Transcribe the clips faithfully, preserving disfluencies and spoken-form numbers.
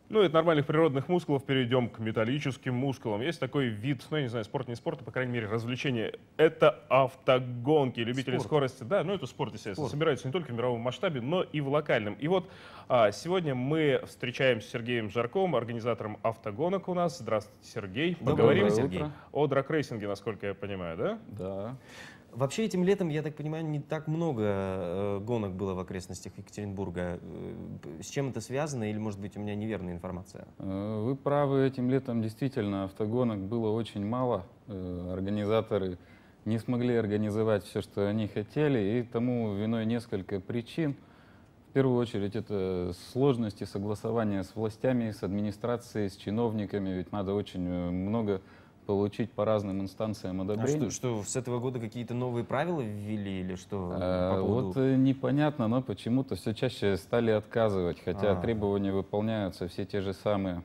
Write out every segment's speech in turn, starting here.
Ну, от нормальных природных мускулов перейдем к металлическим мускулам. Есть такой вид, ну, я не знаю, спорт, не спорт, а, по крайней мере, развлечение. Это автогонки. Любители Спорт. скорости, да, ну, это спорт, естественно, Спорт. собираются не только в мировом масштабе, но и в локальном. И вот а, сегодня мы встречаемся с Сергеем Жарковым, организатором автогонок у нас. Здравствуйте, Сергей. Доброе Поговорим утро, Сергей. о драг-рейсинге, насколько я понимаю, да? Да. Вообще этим летом, я так понимаю, не так много э, гонок было в окрестностях Екатеринбурга. Э, С чем это связано или, может быть, у меня неверная информация? Э, Вы правы, этим летом действительно автогонок было очень мало. Э, Организаторы не смогли организовать все, что они хотели, и тому виной несколько причин. В первую очередь это сложности согласования с властями, с администрацией, с чиновниками, ведь надо очень э, много получить по разным инстанциям А одобрения. что, что, с этого года какие-то новые правила ввели или что? Э, По поводу... Вот э, непонятно, но почему-то все чаще стали отказывать, хотя А. требования выполняются все те же самые.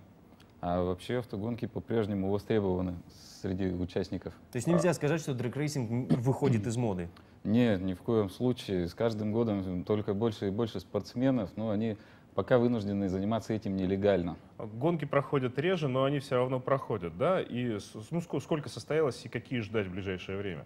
А вообще автогонки по-прежнему востребованы среди участников. То есть нельзя сказать, что дрэг-рейсинг выходит из моды? Нет, ни в коем случае. С каждым годом только больше и больше спортсменов, но они пока вынуждены заниматься этим нелегально. Гонки проходят реже, но они все равно проходят, да? И с- ну, ск- сколько состоялось и какие ждать в ближайшее время?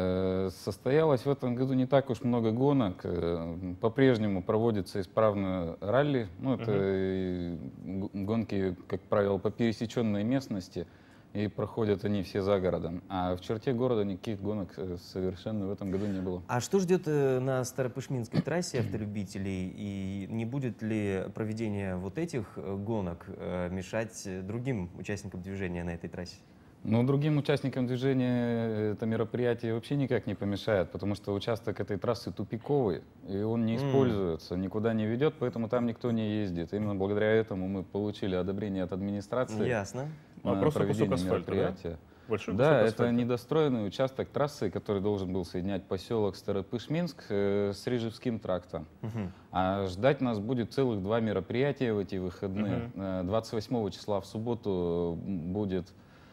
Э, Состоялось в этом году не так уж много гонок. Э, По-прежнему проводится исправно ралли. Ну, это Мгм. э, г- гонки, как правило, по пересеченной местности. И проходят они все за городом. А в черте города никаких гонок э, совершенно в этом году не было. А что ждет э, на Старопышминской трассе автолюбителей? И не будет ли проведение вот этих э, гонок э, мешать э, другим участникам движения на этой трассе? Но другим участникам движения это мероприятие вообще никак не помешает, потому что участок этой трассы тупиковый, и он не М. используется, никуда не ведет, поэтому там никто не ездит. Именно благодаря этому мы получили одобрение от администрации Ясно. А, на просто кусок проведение асфальта, да? мероприятия. Большой Да, кусок это асфальта. недостроенный участок трассы, который должен был соединять поселок Старопышминск э, с Рижевским трактом. Мгм. А ждать нас будет целых два мероприятия в эти выходные. Э, двадцать восьмого числа в субботу м, будет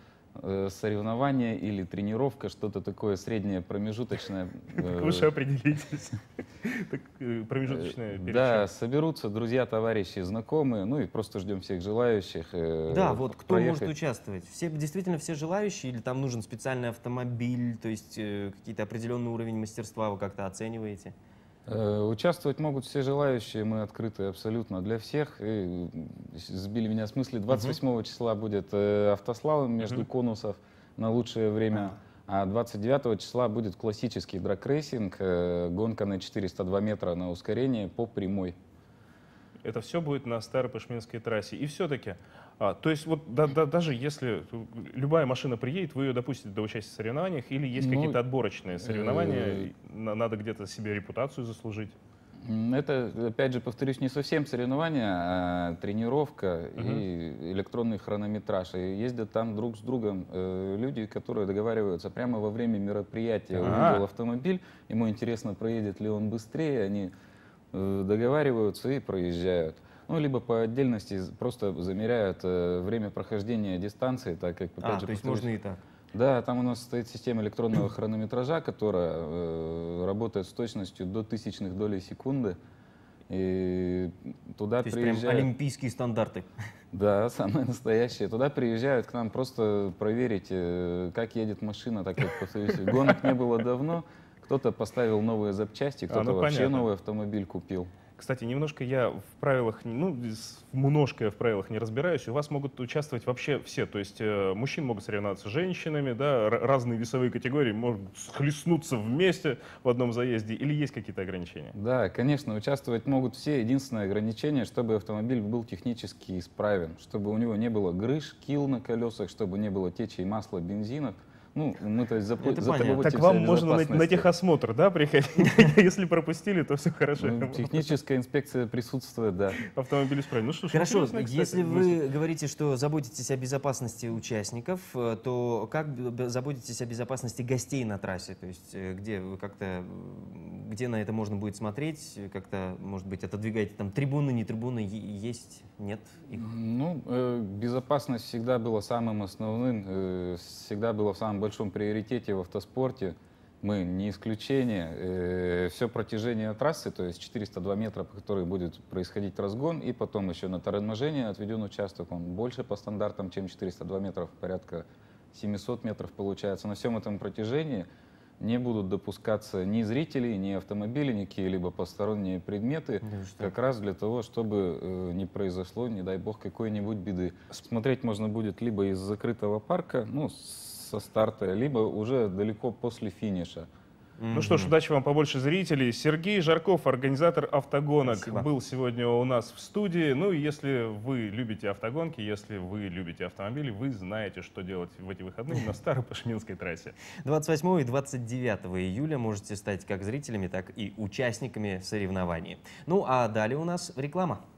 э, соревнование или тренировка, что-то такое среднее, промежуточное. Так э, вы же определитесь. Так, э, Промежуточная э, перед Да, чем? соберутся друзья, товарищи, знакомые, ну и просто ждем всех желающих. э, Да, вот кто может проехать. участвовать? Все, действительно все желающие или там нужен специальный автомобиль, то есть э, какие-то определенный уровень мастерства вы как-то оцениваете? Э, Участвовать могут все желающие, мы открыты абсолютно для всех. И м, сбили меня с мысли, двадцать восьмого числа будет э, автослалом между Мгм. конусов на лучшее время, а двадцать девятого числа будет классический драг-рейсинг, э, гонка на четыреста два метра на ускорение по прямой. Это все будет на Старопышминской трассе. И все-таки, а, то есть вот да- да- даже если любая машина приедет, вы ее допустите до участия в соревнованиях, или есть Ну, какие-то отборочные соревнования, э, и на- надо где-то себе репутацию заслужить? М, Это, опять же, повторюсь, не совсем соревнования, а тренировка Мгм. и электронный хронометраж. И ездят там друг с другом э, люди, которые договариваются прямо во время мероприятия. А. Увидел автомобиль, ему интересно, проедет ли он быстрее, они э, договариваются и проезжают. Ну, либо по отдельности з- просто замеряют э, время прохождения дистанции, так как, опять А, же, то есть повторюсь, можно и так. да, там у нас стоит система электронного хронометража, которая э, работает с точностью до тысячных долей секунды. И туда То есть прям приезжают... олимпийские стандарты. Да, самое настоящее. Туда приезжают к нам просто проверить, э, как едет машина, так как, повторюсь, гонок не было давно. Кто-то поставил новые запчасти, кто-то ну, вообще понятно. новый автомобиль купил. Кстати, немножко я в правилах, не- ну, с- немножко я в правилах не разбираюсь. У вас могут участвовать вообще все. То есть э, мужчины могут соревноваться с женщинами, да, р- разные весовые категории могут схлестнуться вместе в одном заезде. Или есть какие-то ограничения? Да, конечно, участвовать могут все. Единственное ограничение, чтобы автомобиль был технически исправен, чтобы у него не было грыж, кил на колесах, чтобы не было течей масла, бензинов. Ну, мы то есть запо- Это понятно. заботимся Так о вам можно на, на безопасности. техосмотр, да, приходить? Если пропустили, то все хорошо. Ну, техническая инспекция присутствует, да. Автомобиль исправлен. Ну что ж, Хорошо, интересная, кстати, если мысль. вы говорите, что заботитесь о безопасности участников, э, то как б- б- заботитесь о безопасности гостей на трассе? То есть э, где вы как-то, м, где на это можно будет смотреть, как-то, может быть, отодвигаете там трибуны, не трибуны, е- есть, нет их? Ну, э, безопасность всегда была самым основным, э, всегда была в самом большом приоритете в автоспорте. Мы не исключение. Все протяжение трассы, то есть четыреста два метра, по которой будет происходить разгон, и потом еще на торможение отведен участок. Он больше по стандартам, чем четыреста два метра, порядка семисот метров получается. На всем этом протяжении не будут допускаться ни зрители, ни автомобили, ни какие-либо посторонние предметы, Да как раз для того, чтобы э, не произошло, не дай бог, какой-нибудь беды. Смотреть можно будет либо из закрытого парка, ну, со старта, либо уже далеко после финиша. Ну что ж, удачи вам, побольше зрителей. Сергей Жарков, организатор автогонок, Спасибо. был сегодня у нас в студии. Ну и если вы любите автогонки, если вы любите автомобили, вы знаете, что делать в эти выходные на Старопашминской трассе. двадцать восьмого и двадцать девятого июля можете стать как зрителями, так и участниками соревнований. Ну а далее у нас реклама.